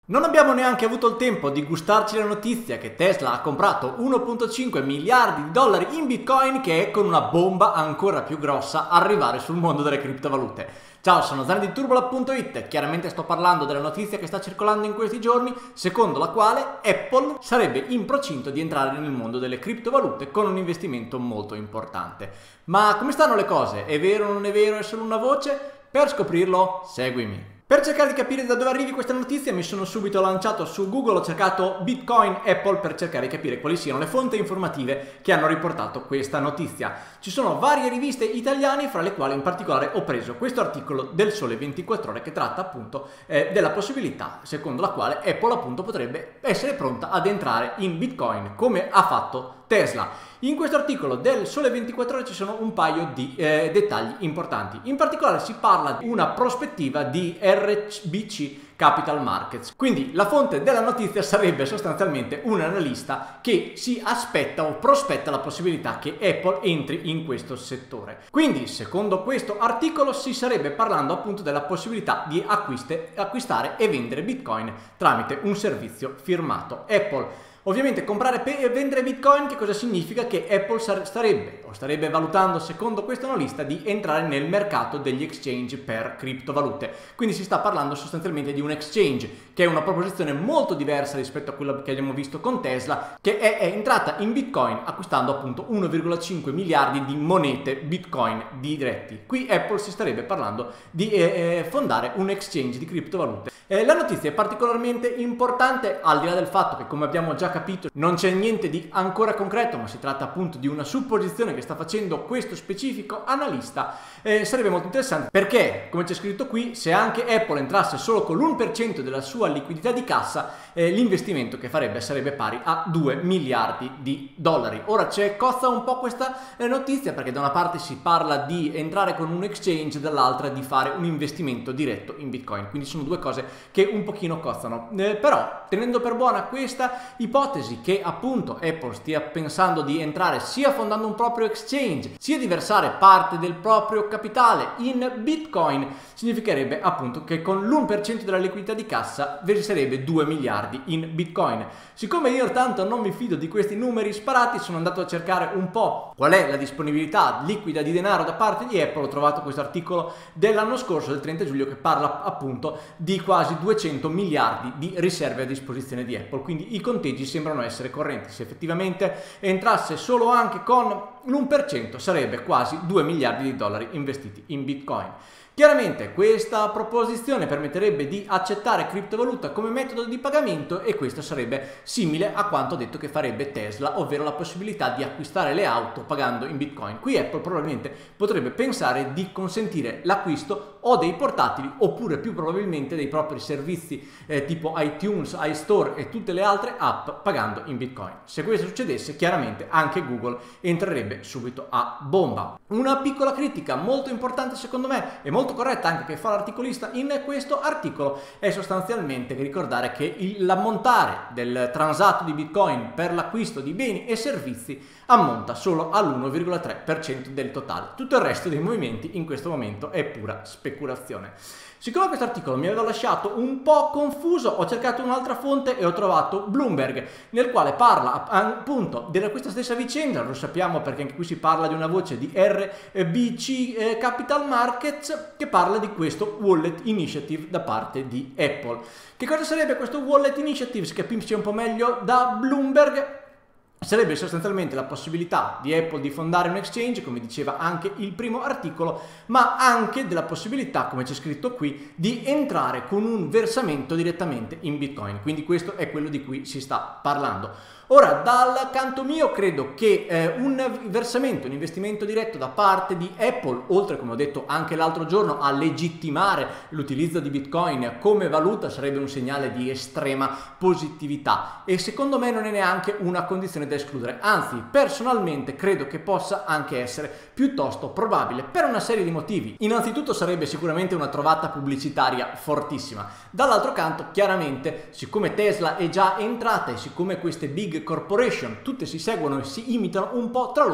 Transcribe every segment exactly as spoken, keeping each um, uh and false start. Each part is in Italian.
Non abbiamo neanche avuto il tempo di gustarci la notizia che Tesla ha comprato uno virgola cinque miliardi di dollari in Bitcoin, che è con una bomba ancora più grossa arrivare sul mondo delle criptovalute. Ciao, sono Zani di Turbola punto it. Chiaramente sto parlando della notizia che sta circolando in questi giorni, secondo la quale Apple sarebbe in procinto di entrare nel mondo delle criptovalute con un investimento molto importante. Ma come stanno le cose? È vero o non è vero? È solo una voce? Per scoprirlo, seguimi. Per cercare di capire da dove arrivi questa notizia mi sono subito lanciato su Google, ho cercato Bitcoin Apple per cercare di capire quali siano le fonti informative che hanno riportato questa notizia. Ci sono varie riviste italiane, fra le quali in particolare ho preso questo articolo del Sole ventiquattro Ore che tratta appunto eh, della possibilità secondo la quale Apple appunto potrebbe essere pronta ad entrare in Bitcoin come ha fatto Tesla. In questo articolo del Sole ventiquattro Ore ci sono un paio di eh, dettagli importanti. In particolare si parla di una prospettiva di R B C Capital Markets. Quindi la fonte della notizia sarebbe sostanzialmente un analista che si aspetta o prospetta la possibilità che Apple entri in questo settore. Quindi, secondo questo articolo, si sarebbe parlando appunto della possibilità di acquiste, acquistare e vendere Bitcoin tramite un servizio firmato Apple. Ovviamente comprare e vendere Bitcoin che cosa significa? Che Apple starebbe o starebbe valutando, secondo questo analista, di entrare nel mercato degli exchange per criptovalute. Quindi si sta parlando sostanzialmente di un exchange, che è una proposizione molto diversa rispetto a quello che abbiamo visto con Tesla, che è, è entrata in Bitcoin acquistando appunto uno virgola cinque miliardi di monete Bitcoin diretti. Qui Apple si starebbe parlando di eh, fondare un exchange di criptovalute. Eh, la notizia è particolarmente importante, al di là del fatto che, come abbiamo già capito, non c'è niente di ancora concreto, ma si tratta appunto di una supposizione che sta facendo questo specifico analista. Eh, sarebbe molto interessante perché, come c'è scritto qui, se anche Apple entrasse solo con l'uno per cento della sua liquidità di cassa, eh, l'investimento che farebbe sarebbe pari a due miliardi di dollari. Ora c'è cozza un po' questa eh, notizia, perché da una parte si parla di entrare con un exchange, dall'altra di fare un investimento diretto in Bitcoin, quindi sono due cose che un pochino cozzano. Eh, però, tenendo per buona questa ipotesi che appunto Apple stia pensando di entrare sia fondando un proprio exchange, sia di versare parte del proprio capitale in Bitcoin, significherebbe appunto che con l'uno per cento della liquidità di cassa verserebbe due miliardi in Bitcoin. Siccome io tanto non mi fido di questi numeri sparati, sono andato a cercare un po' qual è la disponibilità liquida di denaro da parte di Apple. Ho trovato questo articolo dell'anno scorso, del trenta giugno, che parla appunto di quasi duecento miliardi di riserve a disposizione di Apple, quindi i conteggi sembrano essere correnti. Se effettivamente entrasse solo anche con l'uno per cento sarebbe quasi due miliardi di dollari investiti in Bitcoin. Chiaramente questa proposizione permetterebbe di accettare criptovaluta come metodo di pagamento, e questo sarebbe simile a quanto detto che farebbe Tesla, ovvero la possibilità di acquistare le auto pagando in Bitcoin. Qui Apple probabilmente potrebbe pensare di consentire l'acquisto o dei portatili oppure più probabilmente dei propri servizi eh, tipo iTunes, iStore e tutte le altre app pagando in Bitcoin. Se questo succedesse, chiaramente anche Google entrerebbe subito a bomba. Una piccola critica molto importante secondo me e molto corretta anche che fa l'articolista in questo articolo è sostanzialmente ricordare che l'ammontare del transatto di Bitcoin per l'acquisto di beni e servizi ammonta solo all'uno virgola tre per cento del totale. Tutto il resto dei movimenti in questo momento è pura speculazione. Siccome questo articolo mi aveva lasciato un po' confuso, ho cercato un'altra fonte e ho trovato Bloomberg, nel quale parla appunto della questa stessa vicenda. Lo sappiamo perché anche qui si parla di una voce di R B C Capital Markets che parla di questo Wallet Initiative da parte di Apple. Che cosa sarebbe questo Wallet Initiative? Si capisce un po' meglio da Bloomberg. Sarebbe sostanzialmente la possibilità di Apple di fondare un exchange, come diceva anche il primo articolo, ma anche della possibilità, come c'è scritto qui, di entrare con un versamento direttamente in Bitcoin. Quindi questo è quello di cui si sta parlando. Ora, dal canto mio, credo che eh, un versamento, un investimento diretto da parte di Apple, oltre, come ho detto anche l'altro giorno, a legittimare l'utilizzo di Bitcoin come valuta, sarebbe un segnale di estrema positività e secondo me non è neanche una condizione da escludere. Anzi, personalmente credo che possa anche essere piuttosto probabile per una serie di motivi. Innanzitutto sarebbe sicuramente una trovata pubblicitaria fortissima. Dall'altro canto, chiaramente, siccome Tesla è già entrata e siccome queste big corporation tutte si seguono e si imitano un po' tra loro,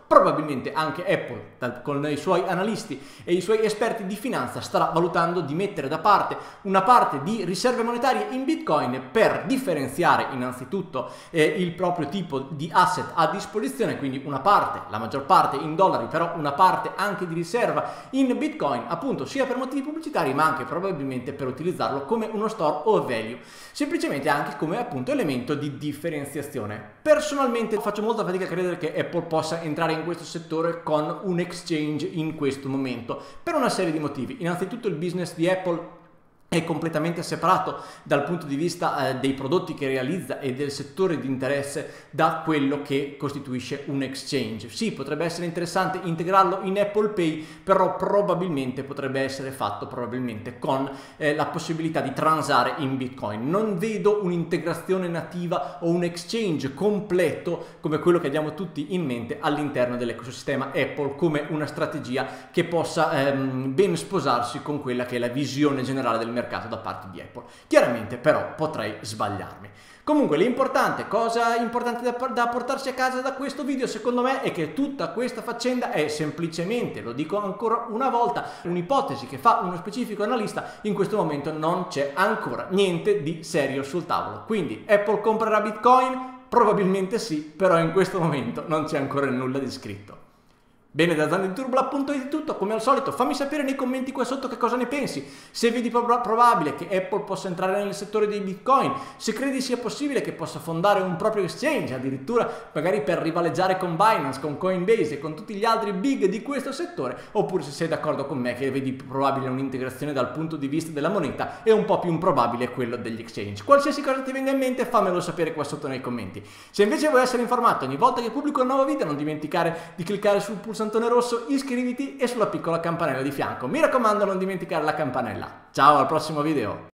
probabilmente anche Apple con i suoi analisti e i suoi esperti di finanza starà valutando di mettere da parte una parte di riserve monetarie in Bitcoin per differenziare innanzitutto eh, il proprio tipo di asset a disposizione, quindi una parte, la maggior parte in dollari, però una parte anche di riserva in Bitcoin, appunto sia per motivi pubblicitari ma anche probabilmente per utilizzarlo come uno store o value, semplicemente anche come appunto elemento di differenziazione. Personalmente faccio molta fatica a credere che Apple possa entrare in questo settore con un exchange in questo momento per una serie di motivi. Innanzitutto il business di Apple è completamente separato dal punto di vista eh, dei prodotti che realizza e del settore di interesse da quello che costituisce un exchange. Sì, potrebbe essere interessante integrarlo in Apple Pay, però probabilmente potrebbe essere fatto probabilmente con eh, la possibilità di transare in Bitcoin. Non vedo un'integrazione nativa o un exchange completo come quello che abbiamo tutti in mente all'interno dell'ecosistema Apple come una strategia che possa ehm, ben sposarsi con quella che è la visione generale del mercato mercato da parte di Apple. Chiaramente però potrei sbagliarmi. Comunque l'importante, cosa importante da, da portarsi a casa da questo video secondo me è che tutta questa faccenda è semplicemente, lo dico ancora una volta, un'ipotesi che fa uno specifico analista. In questo momento non c'è ancora niente di serio sul tavolo. Quindi Apple comprerà Bitcoin? Probabilmente sì, però in questo momento non c'è ancora nulla di scritto. Bene, da zandeturbla punto it è tutto, come al solito fammi sapere nei commenti qua sotto che cosa ne pensi, se vedi prob probabile che Apple possa entrare nel settore dei Bitcoin, se credi sia possibile che possa fondare un proprio exchange, addirittura magari per rivaleggiare con Binance, con Coinbase e con tutti gli altri big di questo settore, oppure se sei d'accordo con me che vedi probabile un'integrazione dal punto di vista della moneta e un po' più improbabile quello degli exchange. Qualsiasi cosa ti venga in mente fammelo sapere qua sotto nei commenti. Se invece vuoi essere informato ogni volta che pubblico un nuovo video non dimenticare di cliccare sul pulsante rosso, iscriviti e sulla piccola campanella di fianco. Mi raccomando, non dimenticare la campanella. Ciao, al prossimo video.